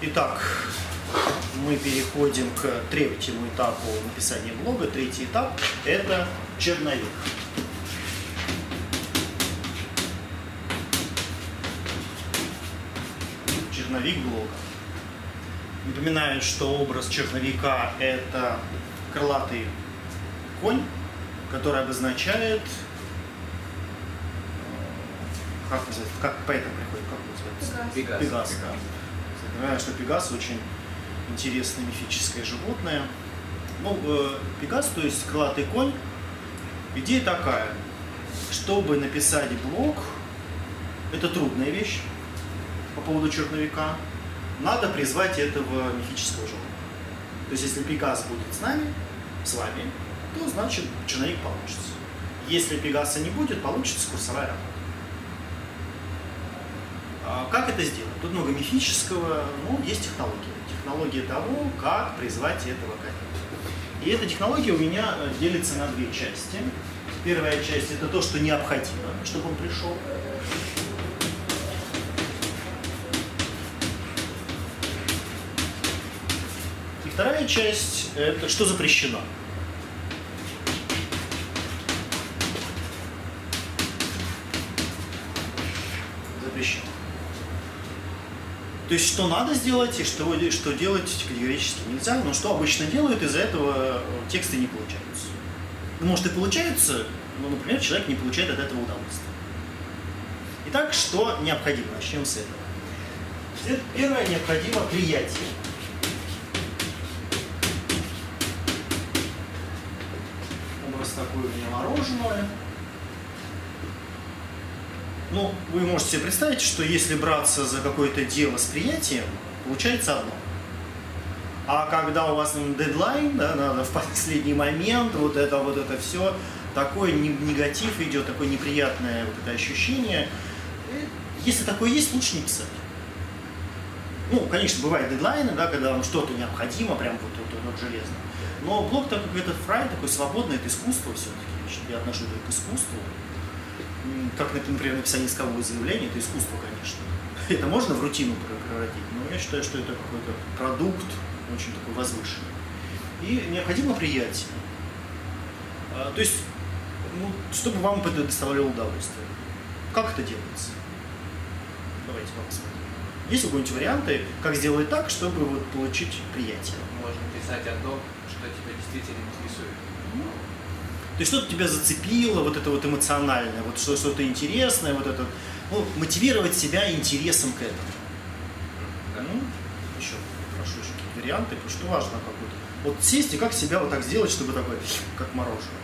Итак, мы переходим к третьему этапу написания блога. Третий этап – это черновик. Черновик блога. Напоминаю, что образ черновика – это крылатый конь, который обозначает, как называется, как поэтам приходит, как называется? Пегас. Напоминаю, что Пегас очень интересное мифическое животное. Ну, Пегас, то есть крылатый конь. Идея такая: чтобы написать блог, это трудная вещь по поводу черновика, надо призвать этого мифического животного. То есть, если Пегас будет с вами, то значит черновик получится. Если Пегаса не будет, получится курсовая работа. Как это сделать? Тут много мифического, но есть технология. Технология того, как призвать этого коня. И эта технология у меня делится на две части. Первая часть – это то, что необходимо, чтобы он пришел. И вторая часть – это что запрещено. Запрещено. То есть, что надо сделать и что делать категорически нельзя, но что обычно делают, из-за этого тексты не получаются. Ну, может и получаются, но, например, человек не получает от этого удовольствия. Итак, что необходимо? Начнем с этого. Первое, необходимо приятие. Образ такой у меня мороженое. Ну, вы можете себе представить, что если браться за какое-то дело с приятием, получается одно. А когда у вас дедлайн, да, надо в последний момент, вот это все, такой негатив идет, такое неприятное вот это ощущение. Если такое есть, лучше не писать. Ну, конечно, бывают дедлайны, да, когда вам что-то необходимо, прям вот железно. Но блог, так как это фрай, такой свободный, это искусство все-таки. Я отношусь к искусству. Как, например, написание искового заявления, это искусство, конечно. Это можно в рутину превратить, но я считаю, что это какой-то продукт очень такой возвышенный. И необходимо приятие. То есть, ну, чтобы вам это доставляло удовольствие. Как это делается? Давайте посмотрим. Есть какие-нибудь варианты, как сделать так, чтобы вот получить приятие? Можно писать о том, что тебя действительно интересует. То есть что-то тебя зацепило, вот это вот эмоциональное, вот что-то интересное, вот это, ну, мотивировать себя интересом к этому. Да. Ну, еще какие-то варианты, потому что важно какой-то. Вот сесть и как себя вот так сделать, чтобы такое, как мороженое.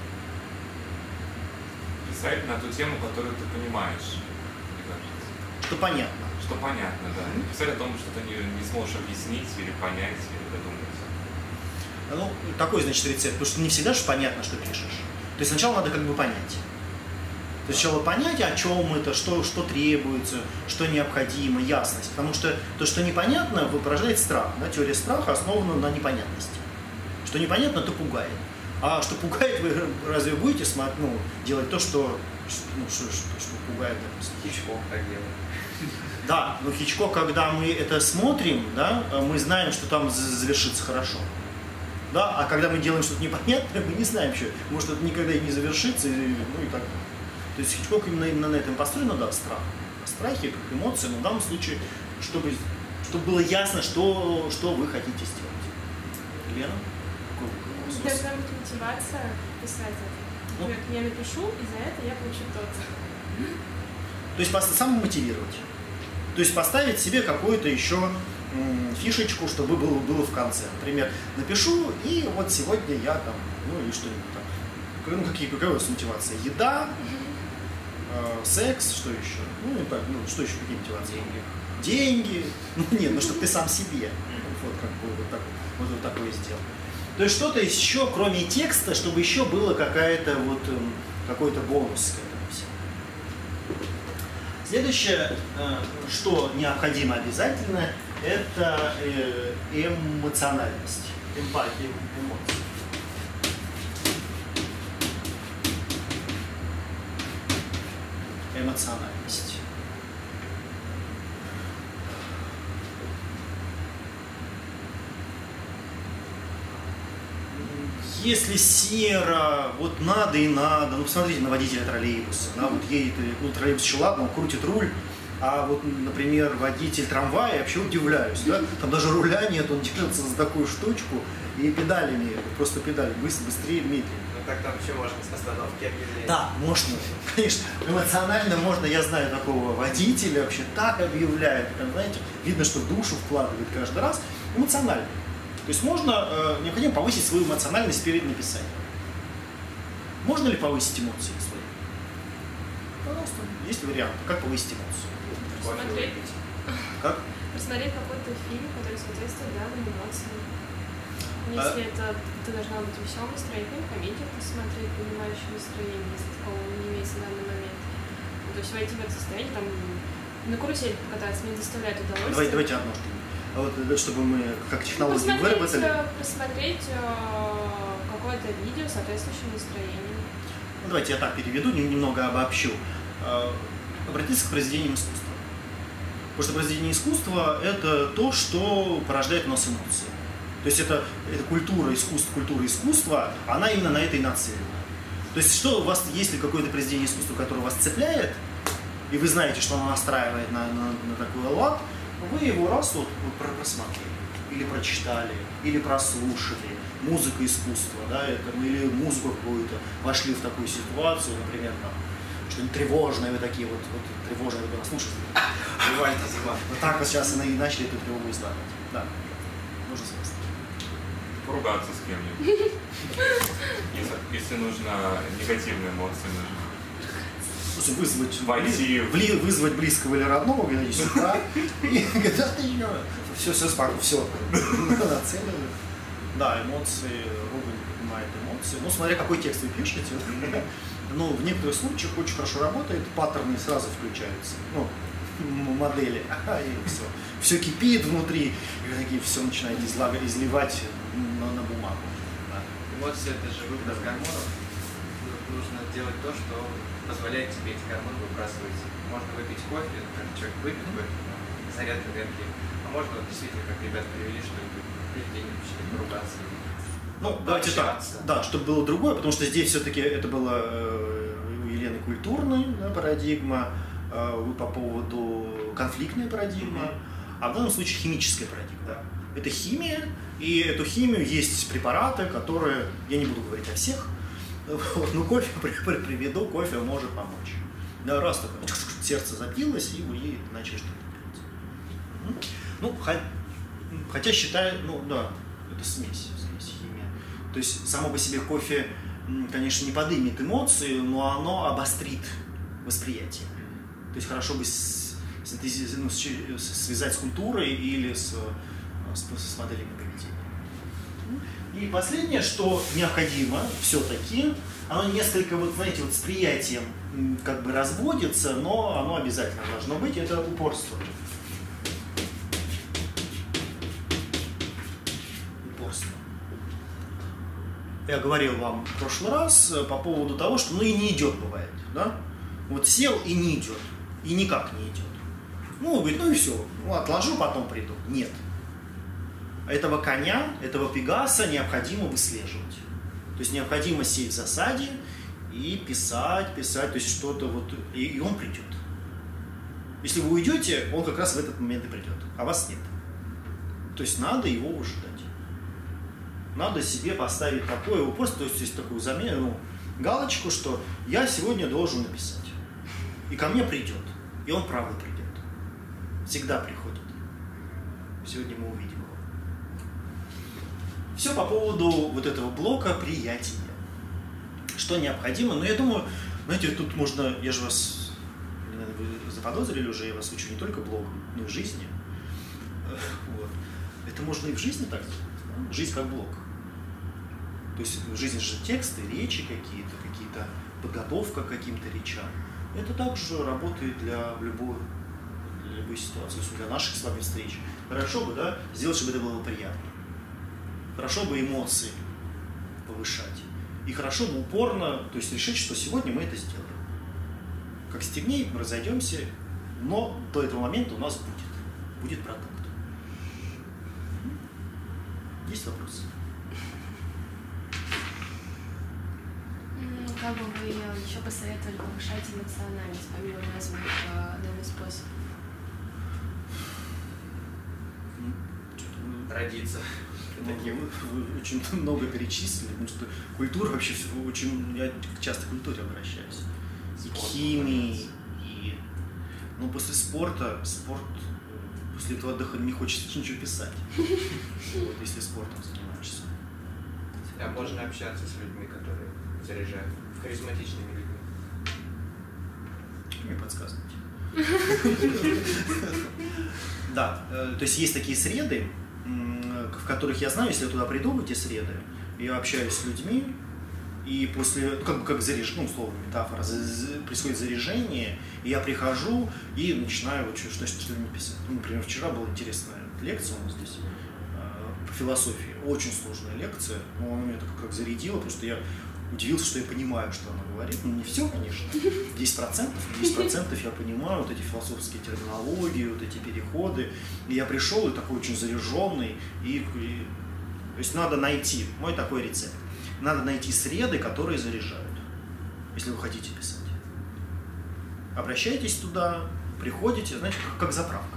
Писать на ту тему, которую ты понимаешь, мне кажется. Что понятно. Что понятно, да. Писать о том, что ты не сможешь объяснить или понять, или додуматься. Ну, такой, значит, рецепт, потому что не всегда же понятно, что пишешь. То есть сначала надо как бы понять. То есть сначала понять, о чем это, что требуется, что необходимо, ясность. Потому что то, что непонятно, порождает страх. Да? Теория страха основана на непонятности. Что непонятно, то пугает. А что пугает, вы разве будете делать то, что пугает? Хичкок так делает. Да, но Хичкок, когда мы это смотрим, да, мы знаем, что там завершится хорошо. Да, а когда мы делаем что-то непонятное, мы не знаем, что может это никогда и не завершится, и так далее. То есть Хичкок именно на этом построен, да, страх. Страхи как эмоции, но в данном случае, чтобы было ясно, что вы хотите сделать. Лена? Должна быть мотивация писать это. Например, я напишу, и за это я получу то-то. То есть самомотивировать. То есть поставить себе какую-то еще фишечку, чтобы было в конце. Например, напишу, и вот сегодня я там, ну и что-нибудь там. Ну, какая у вас мотивация? Еда, секс, что еще? Ну, и так, что еще, какие мотивации? Деньги. Ну, нет, ну, чтобы ты сам себе. Вот как бы вот такое сделал. То есть что-то еще, кроме текста, чтобы еще было какой-то бонус к этому всему. Следующее, что необходимо обязательно, это эмоциональность, эмпатия, эмоции. Эмоциональность. если серо, вот надо и надо. Ну, посмотрите на водителя троллейбуса. Да, вот едет, ну, троллейбус еще ладно, он крутит руль. А вот, например, водитель трамвая, я вообще удивляюсь, да? Там даже руля нет, он держится за такую штучку и педалями, просто педали, быстрее, медленнее. Ну так там вообще можно с остановки объявлять. Да, можно, конечно, эмоционально можно, я знаю такого водителя, вообще так объявляет, прям, знаете, видно, что в душу вкладывает каждый раз, эмоционально. То есть можно, необходимо повысить свою эмоциональность перед написанием. Можно ли повысить эмоции свои? Пожалуйста, есть варианты, как повысить эмоции. Посмотреть. Как? Посмотреть какой-то фильм, который соответствует данным эмоциям. Если это должна быть веселое настроение, комедию посмотреть, понимающее настроение, если такого не имеется в данный момент. Ну, то есть войти в это состояние, там, на карусели покататься мне доставляет удовольствие. Давайте одно что-нибудь. А вот, чтобы мы как технологию выработали. Посмотреть какое-то видео, соответствующее настроению. Ну, давайте я так переведу, немного обобщу. Обратиться к произведениям искусства. Потому что произведение искусства – это то, что порождает у нас эмоции. То есть это культура искусства, она именно на это и нацелена. То есть что у вас, если какое-то произведение искусства, которое вас цепляет, и вы знаете, что оно настраивает на такой лад, вы его раз вот просмотрели, или прочитали, или прослушали. Музыка искусства, да, или музыку какую-то, вошли в такую ситуацию, например, там, что-нибудь тревожное, вы такие вот тревожное, вы послушали. Вот так вот сейчас и начали эту тревогу излагать. Да, нужно согласиться. Поругаться с кем-нибудь. Если нужно негативные эмоции, нужно вызвать близкого или родного, говорить сюда, и все спокойно, все. Да, эмоции, Рубин понимает эмоции. Ну, смотря какой текст вы пишете, но в некоторых случаях очень хорошо работает, паттерны сразу включаются, ну, модели, и все. Все кипит внутри, и вы такие все начинаете изливать на бумагу. Да. Эмоции – это же выброс гормонов. Нужно делать то, что позволяет тебе эти гормоны выбрасывать. Можно выпить кофе, как человек выпьет кофе, заряд энергии. А можно вот, действительно, как ребята привели, что день начали поругаться. Ну, давайте так, да, чтобы было другое, потому что здесь все-таки это было у Елены культурная, да, парадигма, по поводу конфликтной парадигмы, а в данном случае химическая парадигма. Да. Это химия, и эту химию есть препараты, которые, я не буду говорить о всех, вот, но кофе приведу, кофе может помочь. Да, раз такое сердце забилось, и вы начали что-то делать. Ну, хотя считаю, ну да, это смесь химия. То есть само по себе кофе, конечно, не подымет эмоции, но оно обострит восприятие. То есть хорошо бы связать с культурой или с моделями поведения. И последнее, что необходимо все-таки, оно несколько, вот знаете, вот с приятием как бы разводится, но оно обязательно должно быть, это упорство. Я говорил вам в прошлый раз по поводу того, что ну и не идет бывает, да? Вот сел и не идет, и никак не идет. Ну, говорит, ну и все, ну, отложу, потом приду. Нет. Этого коня, этого пегаса необходимо выслеживать. То есть необходимо сесть в засаде и писать, то есть что-то вот, и он придет. Если вы уйдете, он как раз в этот момент и придет, а вас нет. То есть надо его выжидать. Надо себе поставить такое упорство, то есть такую замену, галочку, что я сегодня должен написать. И ко мне придет. И он правда придет. Всегда приходит. Сегодня мы увидим его. Все по поводу вот этого блока приятия. Что необходимо? Но я думаю, знаете, тут можно, я же вас, вы заподозрили уже, я вас учу не только блогу, но и в жизни. Вот. Это можно и в жизни так сделать. Жизнь как блок. То есть в жизни же тексты, речи какие-то, подготовка к каким-то речам. Это также работает для любой ситуации, для наших с вами встреч. Хорошо бы, да, сделать, чтобы это было приятно. Хорошо бы эмоции повышать. И хорошо бы упорно, то есть решить, что сегодня мы это сделаем. Как стемнеет, мы разойдемся, но до этого момента у нас будет продукт. Есть вопросы? как бы вы еще посоветовали повышать эмоциональность, помимо названных нами способов? Родиться. Вы очень много перечислили, потому что культура вообще очень... Я часто к культуре обращаюсь. И к химии, и... Ну, после спорта, после этого отдыха не хочется ничего писать. Вот, если спортом занимаешься. А можно общаться с людьми, которые заряжают, харизматичными людьми. Мне подсказывайте. Да, то есть есть такие среды, в которых я знаю, если я туда приду, в эти среды, я общаюсь с людьми, и после, как заряжение, условно, метафора, происходит заряжение, и я прихожу и начинаю вот что-нибудь писать. Ну, например, вчера была интересная лекция у нас здесь по философии, очень сложная лекция, но она меня как зарядила, потому что я удивился, что я понимаю, что она говорит. Ну, не все, конечно, 10% я понимаю, вот эти философские терминологии, вот эти переходы. И я пришел, и такой очень заряженный, то есть надо найти, мой такой рецепт, надо найти среды, которые заряжают, если вы хотите писать. Обращайтесь туда, приходите, знаете, как заправка.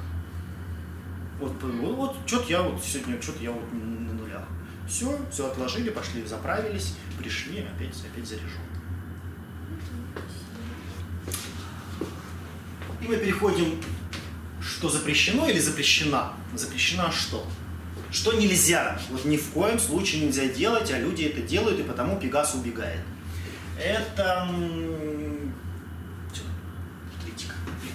Вот что-то я вот сегодня, на нулях. Все отложили, пошли, заправились, пришли, опять заряжен. И мы переходим, что запрещено или запрещена. Запрещена что? Что нельзя, вот ни в коем случае нельзя делать, а люди это делают, и потому Пегас убегает. Это критика.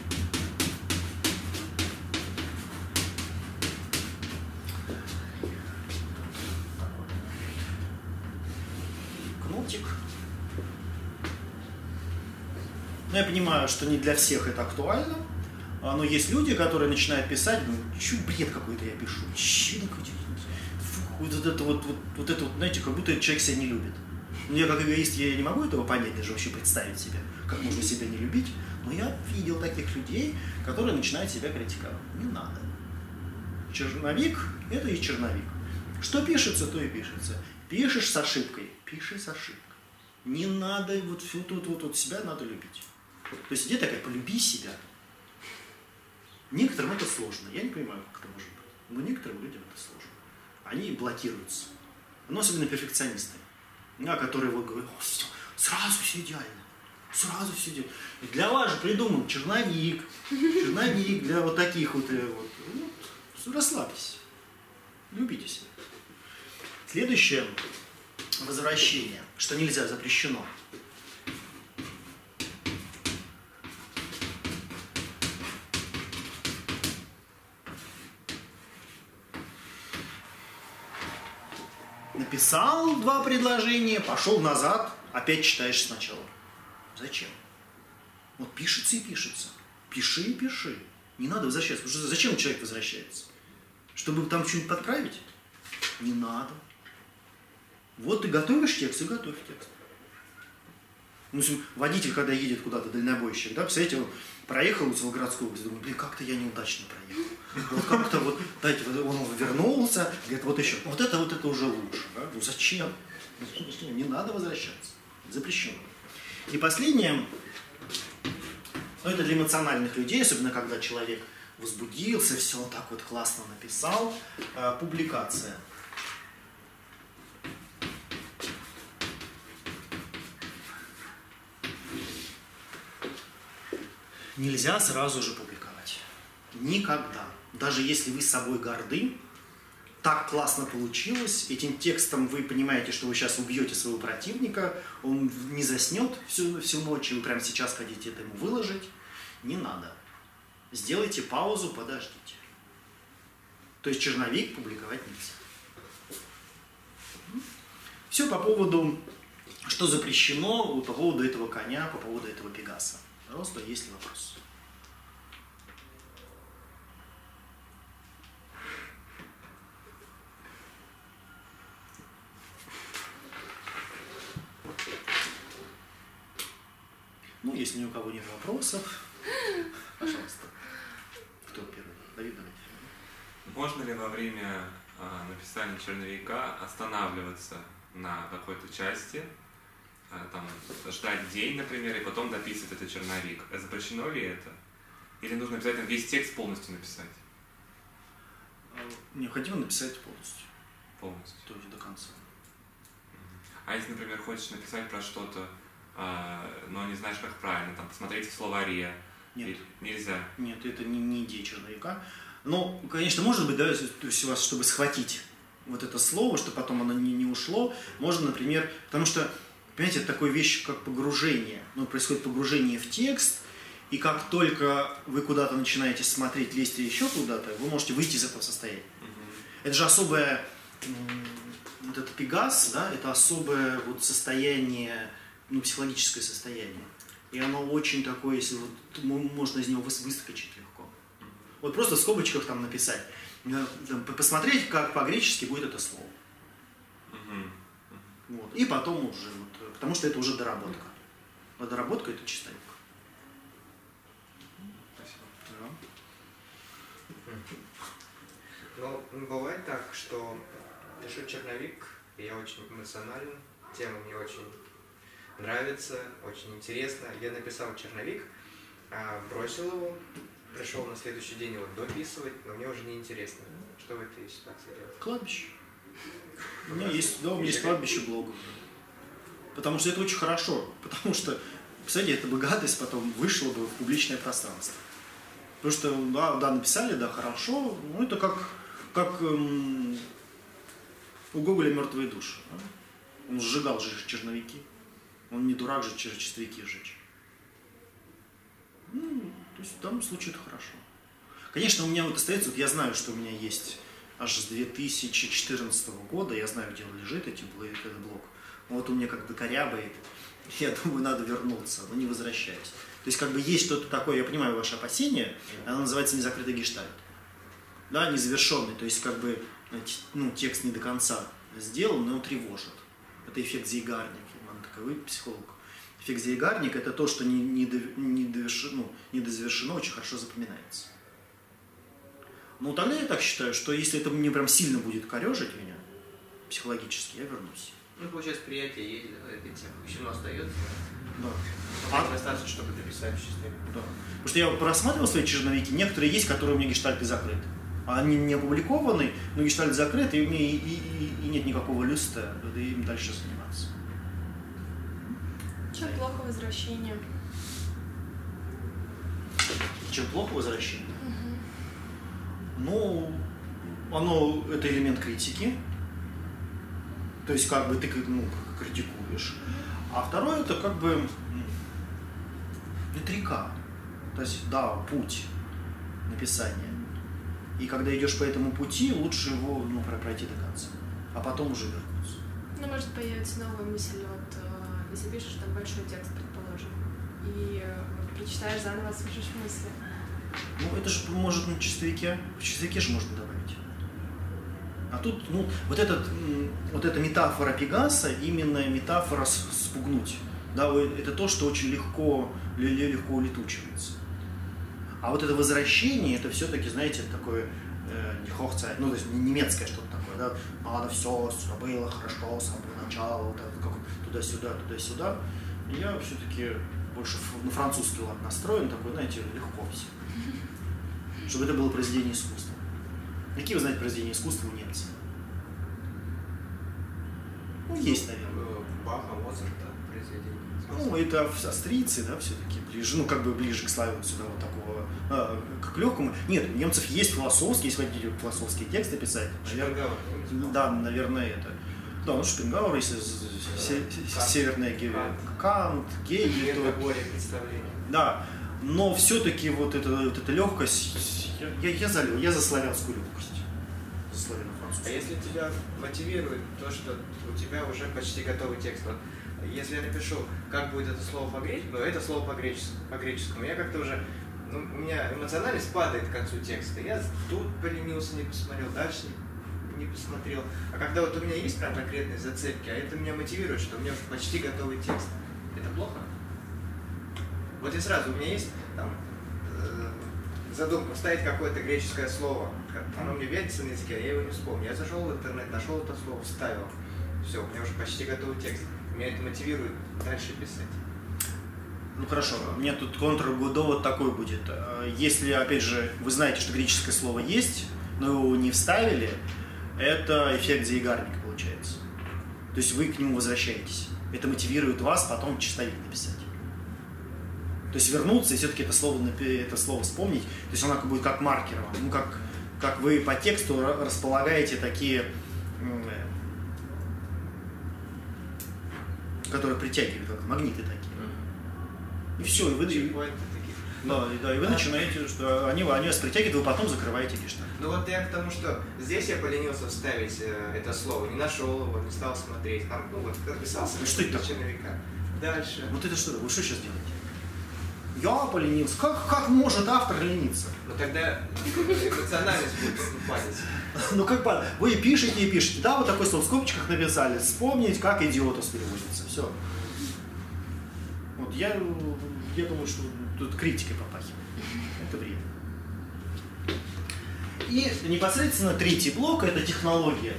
Кнутик. Но я понимаю, что не для всех это актуально. Но есть люди, которые начинают писать, думают, что бред какой-то я пишу, вот это, знаете, как будто человек себя не любит. Я как эгоист, я не могу этого понять, даже вообще представить себе, как можно себя не любить, но я видел таких людей, которые начинают себя критиковать. Не надо. Черновик – это и черновик. Что пишется, то и пишется. Пишешь с ошибкой, пиши с ошибкой. Не надо, вот себя надо любить. То есть идея такая, полюби себя. Некоторым это сложно. Я не понимаю, как это может быть. Но некоторым людям это сложно. Они блокируются. Но особенно перфекционисты, которые вот говорят, все, сразу все идеально. Сразу все идеально. И для вас же придуман черновик для вот таких вот. Расслабьтесь. Любите себя. Следующее возвращение, что нельзя, запрещено. Написал 2 предложения, пошел назад, опять читаешь сначала. Зачем? Вот пишется и пишется. Пиши и пиши. Не надо возвращаться. Потому что зачем человек возвращается? Чтобы там что-нибудь подправить? Не надо. Вот ты готовишь текст и готовь текст. Ну, водитель, когда едет куда-то, дальнобойщик, да, представляете, он проехал из Волгоградской области, думает, как-то я неудачно проехал. Вот как-то вот, знаете, он вернулся, говорит, вот еще, вот это уже лучше. Да? Ну зачем? Не надо возвращаться. Запрещено. И последнее, это для эмоциональных людей, особенно когда человек возбудился, все он так вот классно написал, публикация. Нельзя сразу же публиковать. Никогда. Даже если вы собой горды, так классно получилось, этим текстом вы понимаете, что вы сейчас убьете своего противника, он не заснет всю ночь, и вы прямо сейчас хотите это ему выложить. Не надо. Сделайте паузу, подождите. То есть черновик публиковать нельзя. Все по поводу, что запрещено, по поводу этого коня, по поводу этого Пегаса. Просто есть ли вопрос? Ну, если ни у кого нет вопросов, пожалуйста. Кто первый? Давид, давайте. Можно ли во время написания черновика останавливаться на какой-то части там, ждать день, например, и потом дописывать этот черновик. Запрещено ли это? Или нужно обязательно весь текст полностью написать? Необходимо написать полностью. Полностью. Тоже до конца. А если, например, хочешь написать про что-то, но не знаешь, как правильно, там, посмотреть в словаре, Нет. Нельзя? Нет, это не идея черновика. Ну, конечно, может быть, да, то есть у вас, чтобы схватить вот это слово, чтобы потом оно не ушло, можно, например, потому что, понимаете, это такая вещь, как погружение. Ну, происходит погружение в текст, и как только вы куда-то начинаете смотреть, лезть еще куда-то, вы можете выйти из этого состояния. Это же особое, вот это пегас, да, это особое вот состояние, ну, психологическое состояние. И оно очень такое, если вот, можно из него выскочить легко. Вот просто в скобочках там написать, там, посмотреть, как по-гречески будет это слово. Вот. И потом уже, вот, потому что это уже доработка. А доработка это чистая. Ну, бывает так, что пишу черновик, и я очень эмоционален, тема мне очень нравится, очень интересно. Я написал черновик, бросил его, пришел на следующий день его дописывать, но мне уже не интересно. Что в этой ситуации делать? Кладбище. У меня есть кладбище блогов. Потому что это очень хорошо. Потому что, кстати, эта бы гадость потом вышла бы в публичное пространство. Потому что, да, написали, да, хорошо. Ну, это как у Гоголя «Мертвые души». Да? Он сжигал же черновики. Он не дурак же черновики сжечь. Ну, то есть в данном случае это хорошо. Конечно, у меня вот остается, вот я знаю, что у меня есть аж с 2014 года, я знаю, где он лежит, этот блок. Но вот у меня как-то корябает. Я думаю, надо вернуться, но не возвращаюсь. То есть как бы есть что-то такое, я понимаю ваши опасения, оно называется незакрытый гештальт. Да, незавершенный, то есть как бы, ну, текст не до конца сделан, но он тревожит. Это эффект Зейгарника, вы психолог. Эффект Зейгарника — это то, что не дозавершено, очень хорошо запоминается. Ну, тогда я так считаю, что если это мне прям сильно будет корежить меня психологически, я вернусь. Ну, получается, приятие есть, этой темы еще остается. Да. Достаточно, чтобы дописать в числе. Да. Потому что я просматривал свои черновики, некоторые есть, которые у меня гештальты закрыты. Они не опубликованы, но гештальт закрыт, и у меня и нет никакого люста, и им дальше заниматься. Чем плохо возвращение? Чем плохо возвращение? Ну, это элемент критики. То есть, как бы ты критикуешь. А второе, это как бы это река. То есть, да, путь написания. И когда идешь по этому пути, лучше его пройти до конца. А потом уже вернуться. Ну, может появиться новая мысль, вот, если пишешь там большой текст, предположим, и прочитаешь заново, слышишь мысли. Ну, это же может на чистовике. В чистовике же можно добавить. А тут, вот эта метафора Пегаса, именно метафора спугнуть. Да, это то, что очень легко улетучивается. А вот это возвращение, это все-таки, знаете, такое Hochzeit, то есть немецкое что-то такое, да, надо все было хорошо с самого начала, вот это как туда-сюда. И я все-таки больше на французский лад настроен, такой, знаете, легко все. Чтобы это было произведение искусства. Какие вы знаете произведения искусства у немцев? Ну, есть, наверное. Баха, Моцарта, произведения. Ну, это австрийцы, да, все-таки ближе, ближе к славянству, сюда вот такого, к легкому. Нет, у немцев есть философские, если хотите философские тексты писать. Шопенгауэр. Да, наверное, это. Да, Шопенгауэр, если северная Кант, Гегель. Представление. Да, но все-таки вот эта легкость, я за славянскую легкость. За славяно-французскую. А если тебя мотивирует то, что у тебя уже почти готовый текст, вот, если я напишу, как будет это слово по-греческому, это слово по-греческому, я как-то уже, у меня эмоциональность падает к концу текста. Я тут поленился, не посмотрел, дальше не посмотрел. А когда вот у меня есть прям конкретные зацепки, а это меня мотивирует, что у меня уже почти готовый текст, это плохо? Вот и сразу у меня есть там задумка вставить какое-то греческое слово, оно мне вертится на языке, а я его не вспомню. Я зашел в интернет, нашел это слово, вставил. все, у меня уже почти готовый текст. Меня это мотивирует дальше писать. Ну хорошо, у меня тут контрдовод такой будет. Если, опять же, вы знаете, что греческое слово есть, но его не вставили, это эффект Зейгарника получается. То есть вы к нему возвращаетесь. Это мотивирует вас потом чистовик написать. То есть вернуться и все-таки это слово вспомнить. То есть оно будет как маркером. Ну, как вы по тексту располагаете такие, которые притягивают, как магниты такие. И все, и вы, и вы начинаете, что они вас притягивают, вы потом закрываете гештальт. Ну вот я к тому, что здесь я поленился вставить это слово, не нашел его, не стал смотреть. Там, ну вот, подписался Ну что это такое? черновика. Дальше. Вот это что? Вы что сейчас делаете? Я поленился. Как может автор лениться? Ну тогда эмоциональность будет падать. Ну как бы, вы пишете и пишете. Да, вот такой слово в скобочках написали. Вспомнить, как идиотус переводится. Все. Вот я думаю, что тут критикой попахивает. Это время. И непосредственно третий блок – это технология.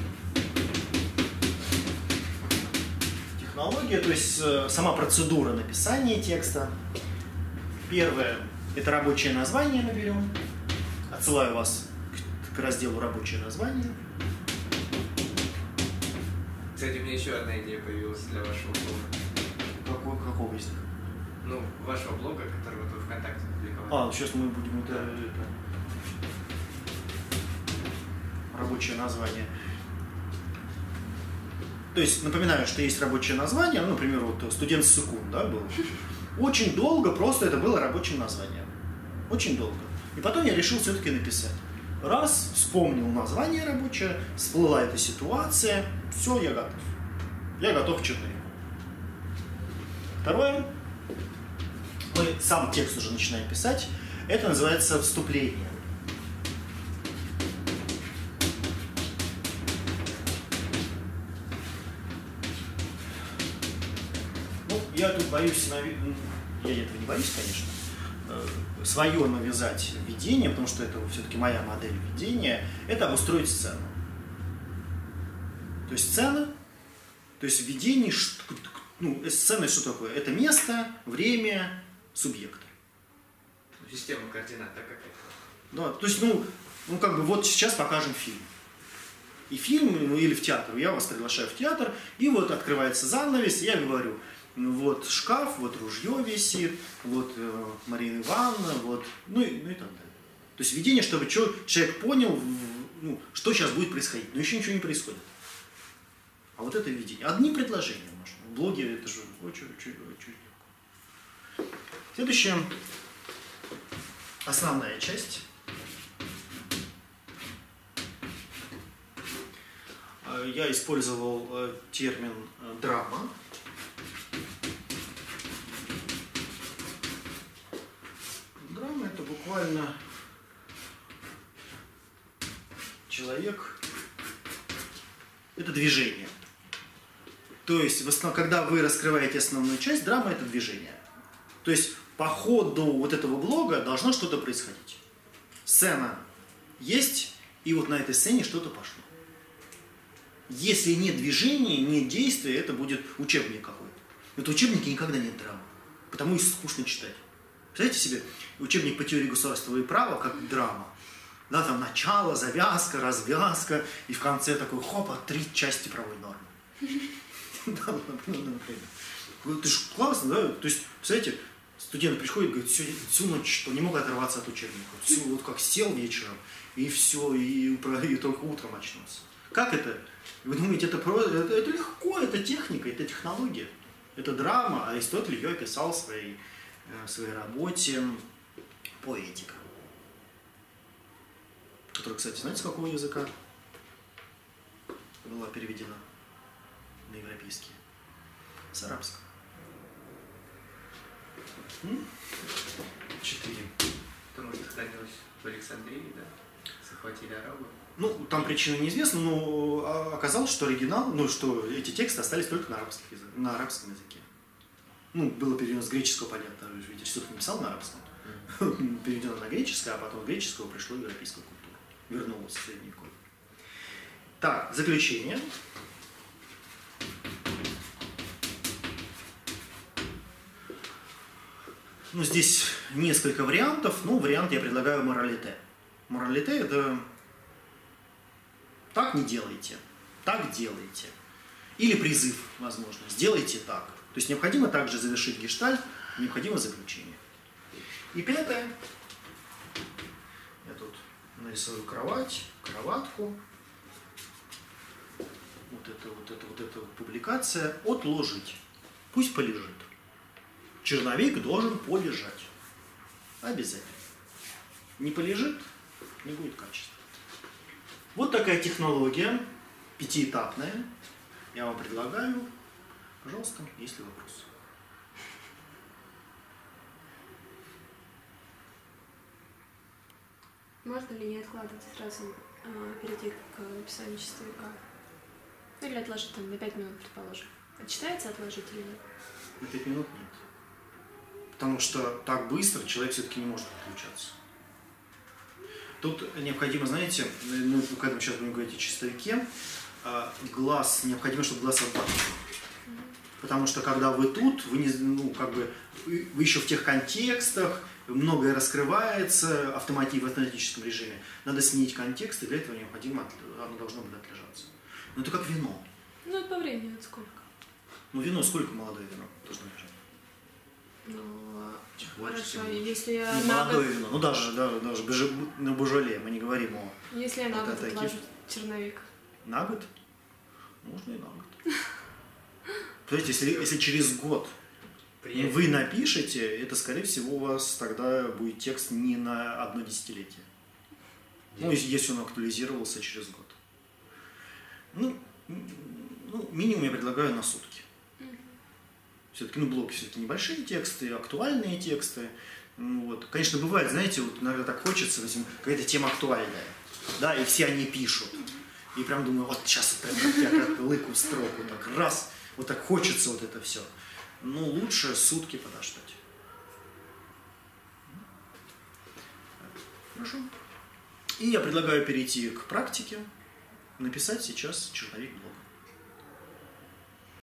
Технология, то есть сама процедура написания текста. Первое – это рабочее название наберем. Отсылаю вас к разделу «Рабочее название». Кстати, у меня еще одна идея появилась для вашего блога. Какого из них? Ну, вашего блога, который вот вы ВКонтакте публиковали. Сейчас мы будем это рабочее название. То есть, напоминаю, что есть рабочее название, ну, например, вот студент Сыкун, да, был. Очень долго просто это было рабочим названием. Очень долго. И потом я решил все-таки написать. Раз, вспомнил название рабочее, всплыла эта ситуация, все, я готов. Я готов к черновику. Второе. Мы сам текст уже начинаем писать. Это называется вступление. Ну, я тут боюсь, я этого не боюсь, конечно, свое навязать введение, потому что это все-таки моя модель введения, это обустроить сцену. То есть сцена, то есть введение, ну, сцена что такое? Это место, время, субъект. Система координат, так какая-то. Да, то есть, ну как бы вот сейчас покажем фильм. И фильм, ну, или в театр, я вас приглашаю в театр, и вот открывается занавес, и я говорю, вот шкаф, вот ружье висит, вот Марина Ивановна, вот, ну и так далее. То есть введение, чтобы человек понял, ну, что сейчас будет происходить, но еще ничего не происходит. А вот это введение. Одни предложения можно. В блоге это же очень легко. Следующая, основная часть. Я использовал термин драма. Драма — это буквально человек, это движение. То есть, когда вы раскрываете основную часть, драма — это движение. То есть, по ходу вот этого блога должно что-то происходить. Сцена есть, и вот на этой сцене что-то пошло. Если нет движения, нет действия, это будет учебник какой-то. Вот в учебнике никогда нет драмы, потому и скучно читать. Представляете себе учебник по теории государства и права как драма. Да, там начало, завязка, развязка, и в конце такой хопа, 3 части правовой нормы. Это же классно, да? То есть, представляете, студент приходит и говорит, всю ночь что, не мог оторваться от учебника. Вот как сел вечером, и все, и только утром очнулся. Как это? Вы думаете, это легко, это техника, это технология. Это драма. Аристотель ее описал в своей работе «Поэтика», которая, кстати, знаете, с какого языка была переведена на европейский? С арабского. 4. Потому что хранилось в Александрии, да? Захватили арабы. Ну, там причина неизвестна, но оказалось, что оригинал, что эти тексты остались только на арабском языке. Ну, было переведено с греческого, понятно, ведь Аристотель написал на арабском. Переведено на греческое, а потом с греческого пришло в европейскую культуру. Вернулось в средневековье. Так, заключение. Ну, здесь несколько вариантов. Ну, вариант я предлагаю моралите. Моралите – это так не делайте, так делайте. Или призыв, возможно, сделайте так. То есть необходимо также завершить гештальт, необходимо заключение. И пятое. Я тут нарисую кровать, кроватку. Вот эта публикация. Отложить. Пусть полежит. Черновик должен полежать. Обязательно. Не полежит, не будет качества. Вот такая технология, пятиэтапная. Я вам предлагаю. Пожалуйста, есть ли вопросы? Можно ли не откладывать сразу перейти к написанию чистовика? Или отложить там на 5 минут, предположим. Читается отложить или нет? На 5 минут нет. Потому что так быстро человек все-таки не может подключаться. Тут необходимо, знаете, ну, когда мы сейчас будем говорить о чистовике, глаз, необходимо, чтобы глаз отдохнул. Потому что когда вы тут, вы, не, ну, как бы, вы еще в тех контекстах, многое раскрывается в автоматическом режиме. Надо сменить контекст, и для этого необходимо, оно должно быть отлежаться. Но это как вино. Ну, это по времени сколько? Ну, вино, сколько молодое вино должно лежать? Ну, Больше хорошо, всего. если я Не на молодое год... вино, ну даже на Божоле, мы не говорим о... Если я на Вот год это отложу черновик. На год? Можно и на год. Смотрите, если через год вы напишете, это, скорее всего, у вас тогда будет текст не на одно десятилетие. Ну, если он актуализировался через год. Ну, минимум я предлагаю на сутки. Все-таки, блоки все-таки небольшие тексты, актуальные тексты. Вот. Конечно, бывает, знаете, вот иногда так хочется, какая-то тема актуальная, да, и все они пишут. И прям думаю, вот сейчас вот прям я как лыку в строку, так раз, вот так хочется вот это все. Ну, лучше сутки подождать. Хорошо. И я предлагаю перейти к практике, написать сейчас черновик блога.